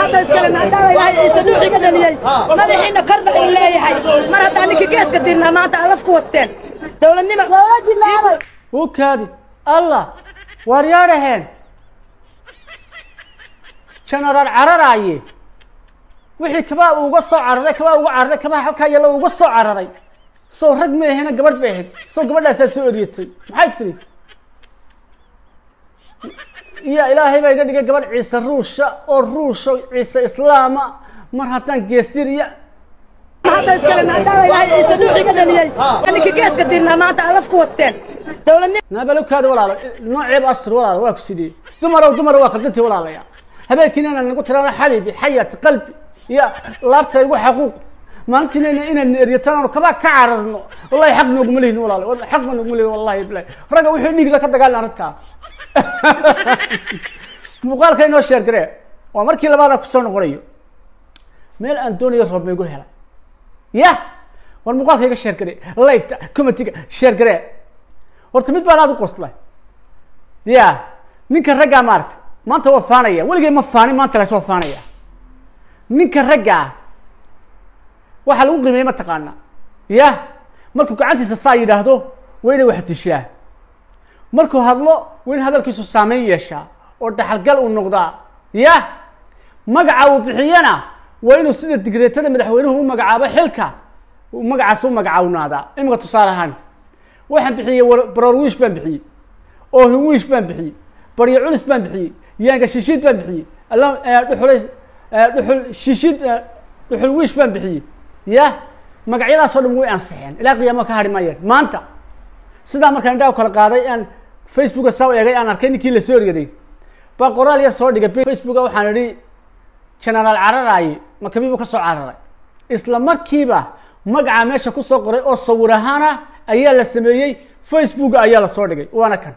هذا إسكالن هذا إلهي سنوحي كذا ليه ما بيحنا كرب إلهي حي مرة تاني كيس كتيرنا ما تعرف كوستين دولة نما دولة نما وكادي الله وريارهن شنرار عرراي وحي كبا uga soo cararay kaba uga cararay kaba halka yalo uga soo cararay soo rag meehna gabadh beehid soo gabadhaas soo oriyatay maxay tiri يا إلهي ما يقدر يقبل عيسى الروشة والروشة عيسى إسلام مرة جيستيريا هذا إسكالن هذا إلهي سنوحي كذا ليه يعني كيس كتيرنا ما تعرف كوستين دولة نما نابلوك هذا ولا نوع عيب أستر ولا واك سيدي دمر واخدتي ولا لا يا هبيك أنا نقول ترى أنا حبيبي حياة قلبي يا لابت يقول حقوق ما أنت إن ريتنا وكذا كعرنا والله حق نقمله ولا والله حق نقمله والله بلا رجع وحني كذا كذا قال نرتها مقال كأنه شير كره ومركي لبعض كسرنا قريب ميل أنتوني يصرف بيقول هلا يا والمقال كأنه شير كره لايف كم تيجي شير كره ورتمت بعض قصة يا نك الرجع مارت ما أنت وفانية ولا جاي مفاني ما أنت لا وفانية نك الرجع وحلو قيمة ما تقارنا يا مركو قعدت الصايد هذا وين واحد الشيء مركو هذلو وين هذا الكيس السامي يشا ودحل قل النقطة يا مقعو بحيانا وينو سيد الدقريت هذا مدحوينه هو مقعابه حلكة ومقع سو مقعونا هذا إما تصالحان واحد بحي برويش بن بحي أو هويش بن بحي بريعونس بن بحي يانك شيشيد بن بحي الله دحل شيشيد دحل ويش بن بحي يا مقعيدا صار مو أنصحين إلى قيامة كهاري ماير ما أنت سيدا مركان داو كلا قاضي أن فيسبوك ساوي يجي أنا كني كيل سوري دي بقرال يا صور دي فيسبوك أو حنري channel العرراي ما كبي بكسر عرراي إسلام مركبة مقع ماشى كسر قري أو صورهانا أيال السمية فيسبوك أيال صور دي وأنا كان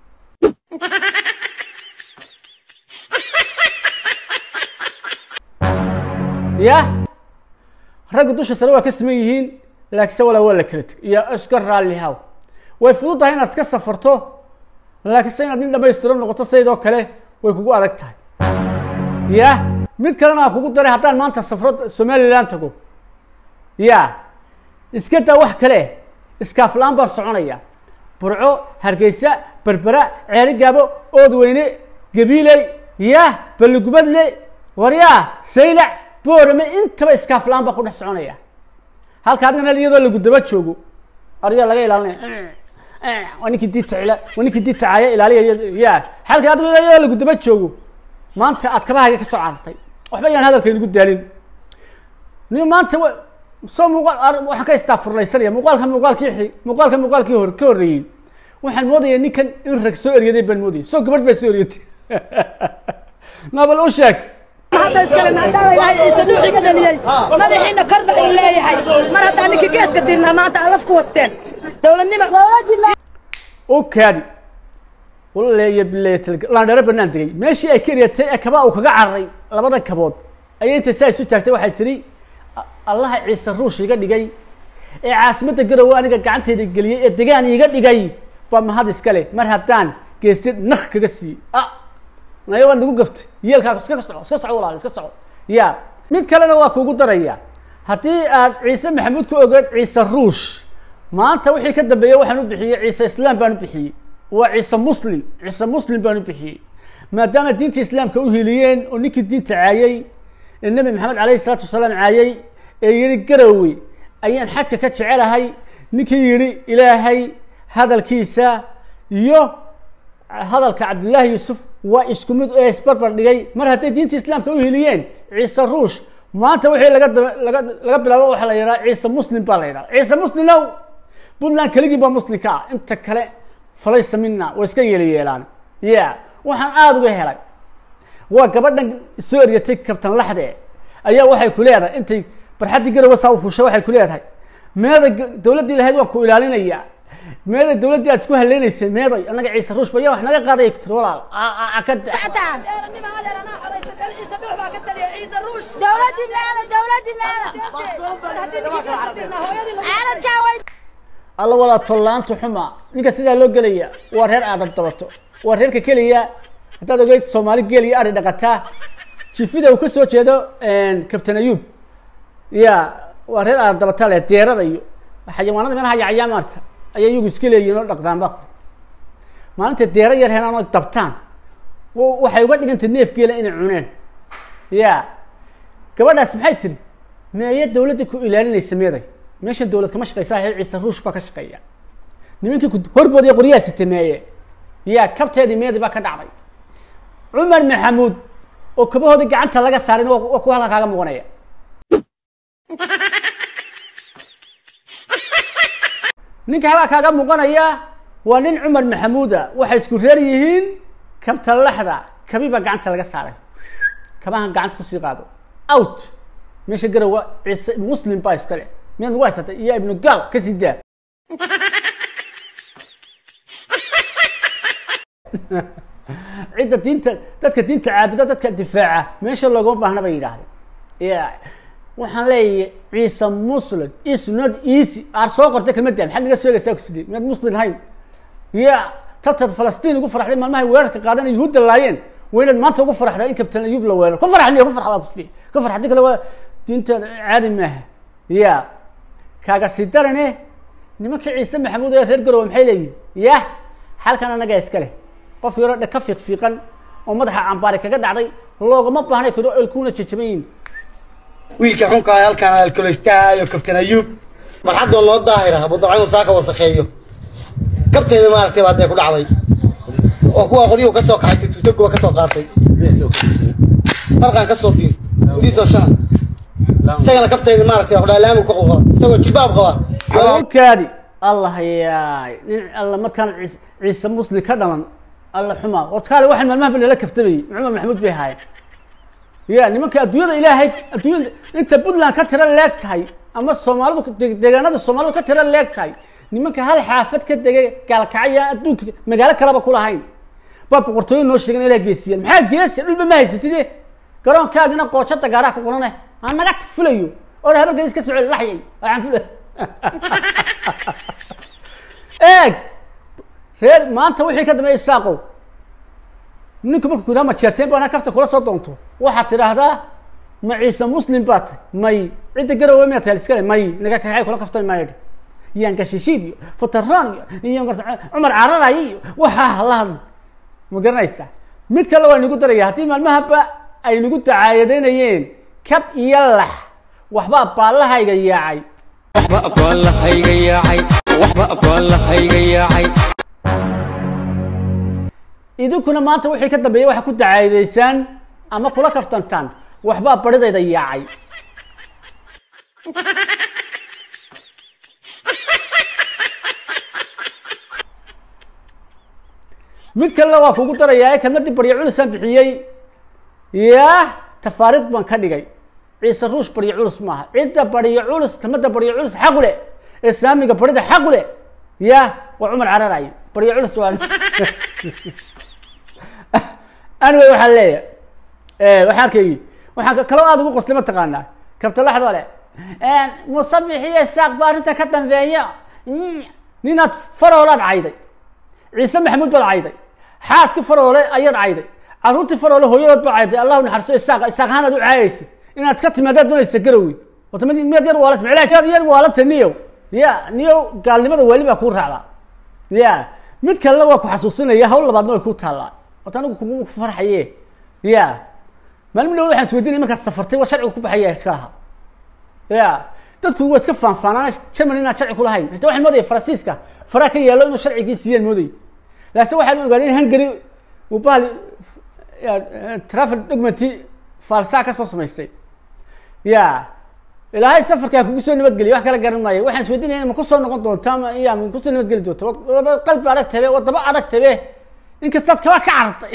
يا رجل دوش سلوى كسميهين لكن سوى ولا كلت يا أشكر على هاو ويفوض هنا تكسر فرتو لكن سينا دين لما يسترون نقطة سيدو كله ويكوكو عليك تاي يا ميت كلنا كوكو دري حتى ما أنت سفرت سومالي لان تكو يا إسكتا وح كله إسكافلان برسعونية برعو هرقيسة بربرة عيري جابو أودويني قبيلي يا بلقبد لي وريا سيلع بورمي انت إسكافلان بقول حسعونية هل كادنا اللي يضل قدامك شوقو أرجع لقى إلى وانك دي تعلا وانك دي تعايا إلى يا هل كادنا اللي يضل قدامك شوقو ما أنت أتكبها هيك كسر عرضي وحبيان هذا كان يقول دالين نيو ما أنت صو مقال وحكي استغفر الله يسلي مقال كيحي مقال كوري وحن مودي يعني كان يرك سوري يدي بن مودي سو قبل بسوري نابل وشك هذا إسكالن هذا إلهي سنوحي كذا ليه ما بيحنا كرب إلهي حي مرة تاني كيس كتيرنا ما تعرف كوستين دولة نما دولة نما وكادي والله يبلي تلقى لا نرى بنانتي ماشي أكيريتي أكبا وكجا عري لبض كبود أي أنت سايس تحت واحد تري الله عيسى الروش يقدر جاي عاصمة الجروة أنا قاعد تدقلي الدجان يقدر جاي فما هذا إسكالي مرحبتان كيستر نخ كجسي ما يوان دقو قفت يلك اسكسعوا والله اسكسعوا يا ميد كلنا waa kuugu daraya hadii aad ciise maxamuud ku ogaad ciise ruush maanta wixii ka dambeeyay waxaan u bixiyay ciise islaam baan u bixiyay waa ciise muslim baan u bixiyay maadaama diinta islaamka u hiliyeen oo ninkii diinta caayay nabi maxamed calayhi salaatu wasalaam caayay ee yiri garowi ayaan xadka ka jecelahay ninkii yiri ilaahay hadalkiisa iyo hadalka cabdullaahi yuusuf وإسكو ميد إسبربر دقي مرة هتي دينتي إسلام كوهيليين عيسى الروش ما أنت وحي لقد بلا وحلا يرى عيسى مسلم بالا يرى عيسى مسلم لو بدنا كليجي بمسلم كا أنت كلا فليس منا وإسكي يلان يا وحن آدو هلاك وقبلنا سوريا تك كابتن لحظة أيها وحي كليها أنت برحد يقرأ وصاوف وشو وحي كليها ماذا دولة دي لهذا وكولالين إياه ماذا الدولة دي تكون هلينيس ماذا أنا عيسى الروش بيا وإحنا قاعدين يكتر ولا أكد دولتي الله ولا طلعت حما نيجا سيدا لو قليا ورهر عدد طبطو ورهر ككليا هذا قلت سومالي قليا أريد قتا jifida uu ka soo jeedo kabtan ayuub ya waa reer aad dabatale deerada iyo xayawaanada meelaha yacyaa maarta ayay iyagu iska leeyihiin oo dhaqdaan ba maalinta deera yar helaan oo dabtaan waxay uga dhigantay neef geela inay cuneen ya gabadhaas maxay tiri meeya dawladda ku ilaalinaysa meeday meeshan dawlad kama shaqeysaa ciise ruush baa ka shaqeeya nimankii horbood iyo qoryaha sitameeye ya kabteedii meedi baa ka dhacday cumar maxamuud oo kabahoodii gacanta laga saarin waa ku halka kaaga muuqanaya ninka halka kaaga muuqanaya waa nin cumar maxamuuda waxay isku reer yihiin kabta laxda kabiba gacanta laga saaray kabahan gacanta kusii qaado out meesha garowa ciise muslim baa iskale miyaad nagu haysatay iyo ibnu gaal ka sii daa cidda diinta dadka diinta caabida dadka difaaca meesha loogama baahna bay yidhaahdeen ya waxaan leeyahay ciise muslim is not easy aar soo qortay kelmadda maxaad naga sheegaysaa kusidii miyaad muslim hayn ya tabtad falastiin ugu faraxday maalmahay weerarka qaadan yuhuudda laayeen waynaad maanta ugu faraxday in kabtan ayuub la weeraro ku faraxniyo ku farxaa kusidii ku farx haddii kale waa diinta caadi maaha ya kaaga sii darane nimanka ciise maxamuud ee reer garowe maxay leeyihin ya xalkan anagaa iska leh qof yaro ka fiiqfiiqan oo madaxa cambaari kaga dhacday loogama baahnay kado elkuuna jajabayin wiilka xunka halkan alkolestaayo kabtan ayuub marxadoo loo daahira wadacaynu saaka wasakheeyo kabteeda maaragtay baad ku dhacday oo kuwa qoriyuu ka soo kaxay tuusaguba ka soo qaatay markaan ka soo diirtay udiisoo shaan isagana kabteeda maaragtay ku dhaalaamu ku qoqol isagoo jibaab qaba kaadi allah yaay nin alla markaan ciise muslim ka dhalan alla xuma wadkaale waxaan maalmaha bal kaftabay cumar maxamuud bay haayeen ya nimanka adduunyada ilaahay adduunyada inta Puntland ka tira leegtahay ama Soomaalidu deegaanada Soomaalidu ka tira leegtahay nimanka hal xaafad ka degay gaalkacaya adduunka magaalo kaleba ku lahayn baa boqortooyo noo sheegan ilaa geesiyan maxaa geesi dhulba ma haysatid garoonkaagina qoojada gaaraha ku qorane aan naga fulayo oo habeenka iska soo laxyay waxaan fulay eeg reer maanta wixii ka dambeeyay saaqo ninku markuu ku dama jeerteen baa kafta kula soo doonto waxa tiraahdaa ma ciise muslim baat may cid garowe ma tahay iskale may naga kaxay kula kaftay may yaan gashiishid fataran iyo Umar Cararay waxa halad ma garanaysa mid kale waa nagu daraya hadii maalmaha ay nagu tacaayadeynayeen kab iyo lax waxba baalahayga yaacay idinkuna maanta wixii ka dambeeyay waxa ku tacaayadeysaan ama kula kaftantaan waxba baridayda yaacay mid kale waa kugu darayaa kelmadii baryo culisan bixiyay ya tafaarid baan ka dhigay ciise ruush baryo culus maaha cidda baryo culus kelmada baryo culus xaq u leh islaamiga barida xaq u leh ya waa Umar Cararay baryo culus waa anway waxa leeyahay waxa arkay waxa kala aad ugu qoslima taqaanaa kabta laxdo leh musabixiye saaq baarinta ka dambeeyo ninad faroolad cayday ciise maxamuud baa cayday xaaski faroole ayad cayday caruurtii faroole hooyadood baa cayday Allahu naxariiso isaaq hanad u caayaysa inaad ka timaadad doonaysa garowi wadamada mid yar waalad maclaakad yar waalad taniyo ya niyo gaalnimada wali baa ku raacda ya mid kale waa ku xasuusinaya hawl labaadna way ku taalaa wadanigu kugu farxaye ya maalmin dhow waxaan isweydiinay markaad safartay waa sharciga ku baxaya iska laha ya dadku waa iska faanfaanana Germany inaan sharci ku lahayn inta waxaan moodayay Faransiiska fara ka yeelo inuu sharcigiisa siiyeen mooday laakiin waxaan ogaanay Hungary uu bahal travel document falsa ka soo samaystay ya ilaahay safarka kugu soo nabad geliyo wax kala garan maayo waxaan isweydiinay ma ku soo noqon doontaa ma iyo ma ku soo nabad geli doontaa qalbi adag tabe wadaba adag tabe inkasta ka cartay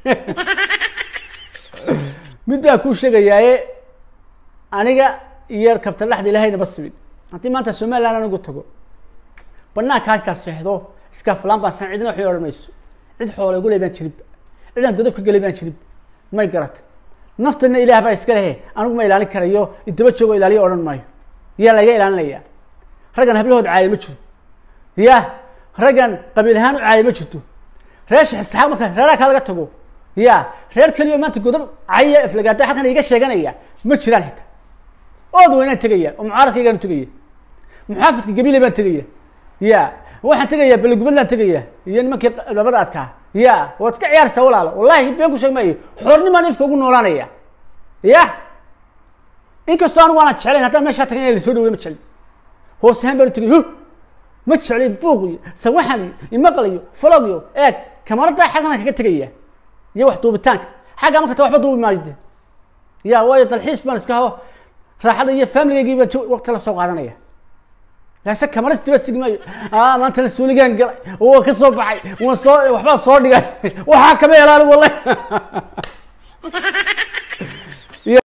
mid baa ku sheegayay aniga iyo kabta laxda ilaahayna basbid hadii maanta Soomaaliland anagu tago banaanka ka seexdo iska filan baan san cidina wax yormayso cid xoolo ugu leeban jirib ciidan godobka ka galeeban jirib may garat naftana ilaah baa iska leeyahay anigu ma ilaalin karayo idaba joogo ilaaliyo oran maayo yaa laga ilaalinaya ragan hablahood caayay ma jiro ya ragan qabiil ahaan u caayay ma jirto reesh saxaab marka reeraha laga tago يا reer kaliya maanta godab caya iflagaada halkan iga sheeganaya ma jiraan xitaa ood weyna tagaya oo mucaaradkayga tagaya muxaafidka gabiile baan tagaya ya waxaan tagaya balgubadlaan tagaya iyo nimankii labada adkaa ya waad ka ciyaaraysaa walaalo wallahi been ku sheegmayo xornimo ifka ugu noolaanaya ya inkastoo aan waana jeclayn haddaan meesha tagay in la soo dhaweeyo ma jeclin hoos ahaan baan tagay ma jeclin buuqiyo sawaxan imaqlayo falagiyo eeg kamarada xagana kaga tagaya iyo wax duubitaanka xagga marka waxba duubi maaydo ya way dalxiis baan iska hawo raaxada iyo family-gii baan waqti la soo qaadanaya laasa kamarada dibad sigmayo maanta la suuligaan galay oo ka soo baxay waxba soo dhigay waxa kama yeelaan wallahi